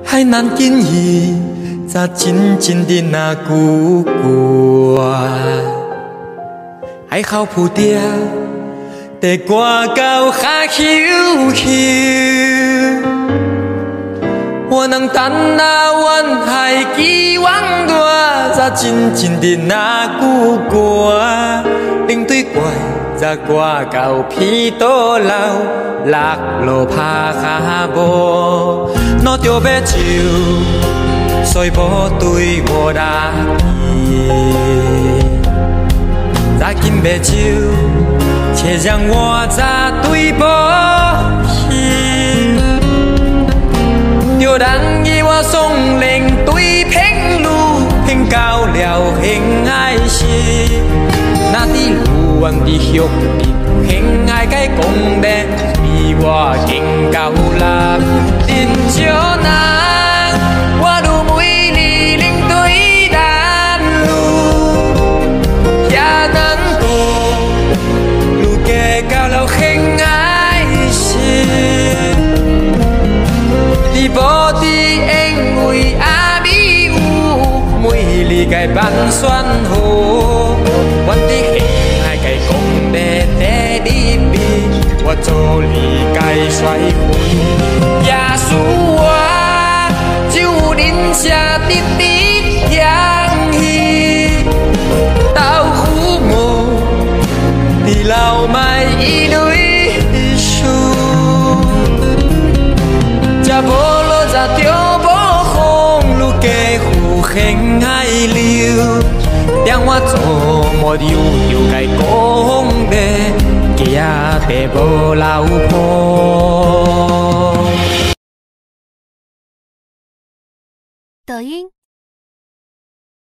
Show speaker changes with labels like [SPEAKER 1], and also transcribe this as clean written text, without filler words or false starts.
[SPEAKER 1] 海难经意，才真正的那句歌。爱好铺地，地歌到下休休。我能等那阮海期望大，才真正的那句歌。领队怪，才歌到鼻倒流，落落拍下无，拿着要酒，所以无对我拉伊。再紧要酒，且让我再对无戏。着人以我送灵对偏路，偏到了偏爱时，那伫路往伫乡里，偏爱该讲咧，比我更高难。人少人，我愈美丽领队拦路，也难过，愈加到了偏爱时。你无伫因为阿美有美丽该办选好，阮伫现爱该讲咧第二遍，我做你该甩分。耶稣我就忍下滴滴향氣，豆腐毛伫老邁一類數，食無落才着無風，愈加負現愛流。讓我做莫悠悠該講咧，行地無老婆。
[SPEAKER 2] 抖音。